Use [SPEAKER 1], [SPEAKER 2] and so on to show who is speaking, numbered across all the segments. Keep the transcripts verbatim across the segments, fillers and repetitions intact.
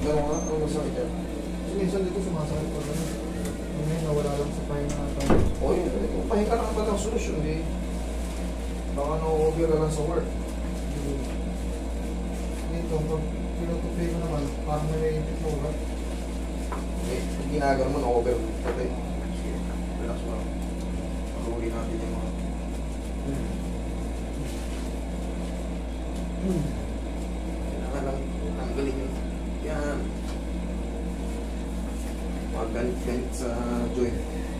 [SPEAKER 1] Gano'n ka? Ano masakit yan?
[SPEAKER 2] So, minsan dito sumasakit pa gano'n. Ngayon nawala lang sa pahinga ata.
[SPEAKER 1] O yun, kung pahinga lang ba ng solusyon, eh. Baka na-over ka lang sa work.
[SPEAKER 2] Dito, pag pinutupi ko naman, parang may naipit mo ba?
[SPEAKER 1] Eh, yung ginagawa mo na-over. Okay. Sige, relax mo lang. Pag-uwi natin yung mga... Hmm. Hmm. Kailangan lang tanggalin yun. Yan. Mga ganit-ganit sa joint.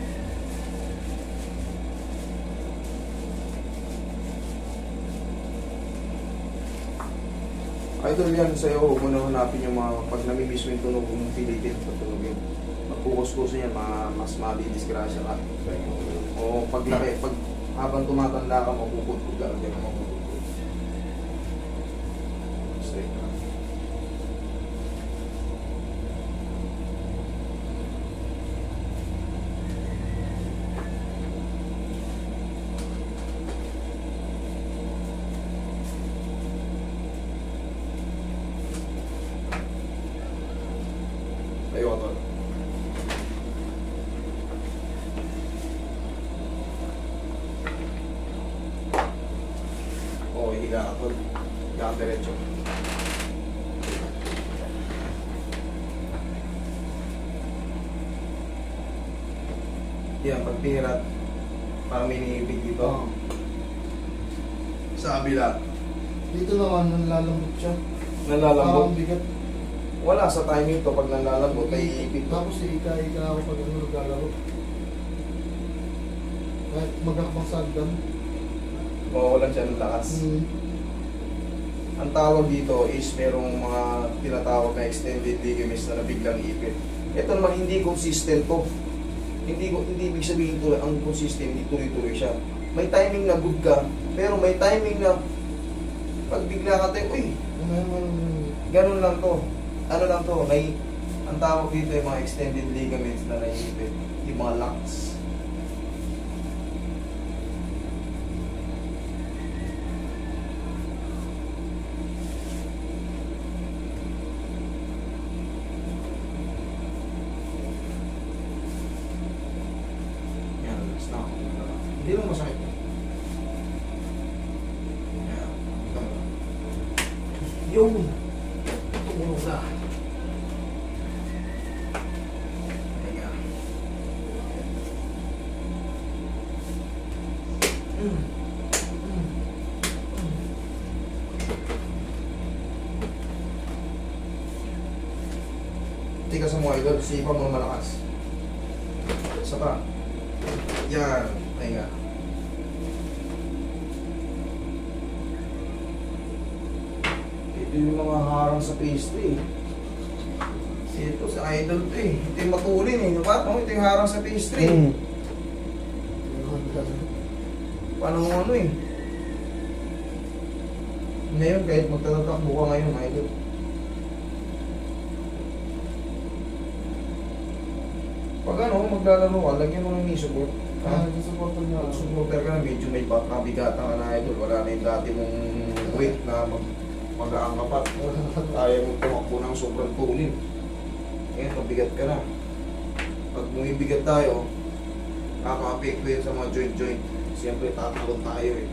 [SPEAKER 1] Idol yan sa'yo, huwag mo na hanapin yung mga pag namimiss mo yung tunog mong pilitin sa tunogin. Pag-focus-focus yan, mas mabidisgrasya ka. O pag laki, pag habang tumatanda ka, mapupudpud ka lang dyan, mapupudpud. Straight na. Tayo ka tol. Oo, higa ka tol. Higa ka diretso. Yan, pag pihirat, parang may niibig dito.
[SPEAKER 2] Oo.
[SPEAKER 1] Sa kabila.
[SPEAKER 2] Dito naman, nanlalambot siya.
[SPEAKER 1] Nalalambot.
[SPEAKER 2] Parang bigat.
[SPEAKER 1] Wala sa timing to pag nalalambot ay iipit.
[SPEAKER 2] Tapos ika-ika ako pag ano naglalaro. Kahit magkakapang sagdan.
[SPEAKER 1] Mawawalan siya ng lakas.
[SPEAKER 2] Hmm.
[SPEAKER 1] Ang tawag dito is merong mga tinatawag na extended ligaments na nabiglang ipit. Ito naman hindi consistent to. Hindi ko hindi ibig sabihin tuloy ang consistent, hindi tuloy-tuloy siya. May timing na good ka, pero may timing na pag bigla ka tayo, uy, ganun lang to. Ano lang to, may ang tawag dito yung mga extended ligaments na naiipit, yung mga locks. Yan, stop. Hindi lang masakit. Yan, ito mo. Yung tumunog na. Ayan. Mm. Mm. Mm. Tika sa mga idol, sipa mo malakas. Isa pa. Yan. Ayan. Ito yung mga harang sa pastry. Ito sa idol to eh. Ito yung matulin eh. Diba? Oh, ito yung harang sa pastry.
[SPEAKER 2] Hmm.
[SPEAKER 1] Paano ano eh. Ngayon kahit magtatatakbo ka ngayon idol. Pag ano, maglalaro ka, lagyan mo ng knee support.
[SPEAKER 2] Ah, supportan niya.
[SPEAKER 1] Pag supporter ka na, medyo may kabigatan ka na idol. Wala na yung dati mong weight na mag mag-aangapat. Kaya mong tumakbo ng sobrang tulin. Ngayon, mabigat ka na. Pag bumibigat tayo, nakaka-apekto yun sa mga joint-joint. Siyempre, tatalon tayo eh.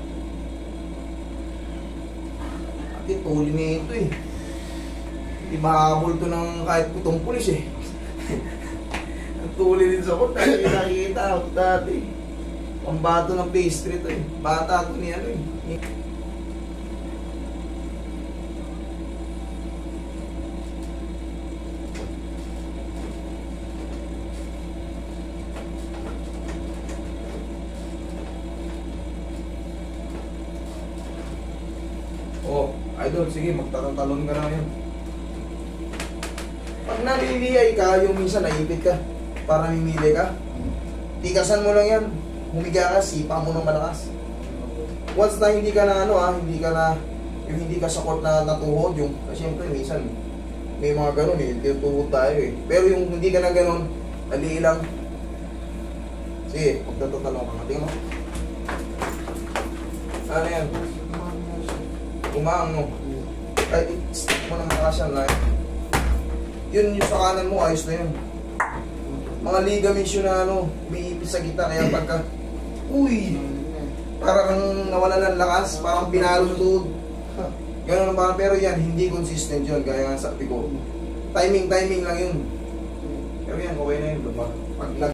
[SPEAKER 1] At yung tulin na ito eh. Hindi mahabol to ng kahit putong pulis eh. Ang tulin din sa kot, dahil nakikita ako dati. Pambato ng pastry to eh. Bata to ni ano eh. Oh, idol, sige, magtatantalon ka na yan. Pag naliliyay ka, yung minsan naipit ka, para mimili ka, tikasan mo lang yan, humiga ka, sipa mo ng malakas. Once na hindi ka na ano ah, hindi ka na, yung hindi ka sa court na natuhod, yung, kasi siyempre minsan, may mga ganun eh, tinutuhod tayo eh. Pero yung hindi ka na ganun, ali lang. Sige, magtatantalon ka nga, tingnan mo. Ano yan? Umaang no. Kahit i-stick mo ng malakas yan lang. Yun yung sa kanan mo, ayos na yun. Mga ligaments yun na ano, umiipit sa gitna, kaya pagka, uy, parang nawala ng lakas, parang pinalo sa tuhod. Ganun naman, pero yan, hindi consistent yun, gaya nga sabi ko. Timing, timing lang yun. Pero yan, okay na yun. Pag nag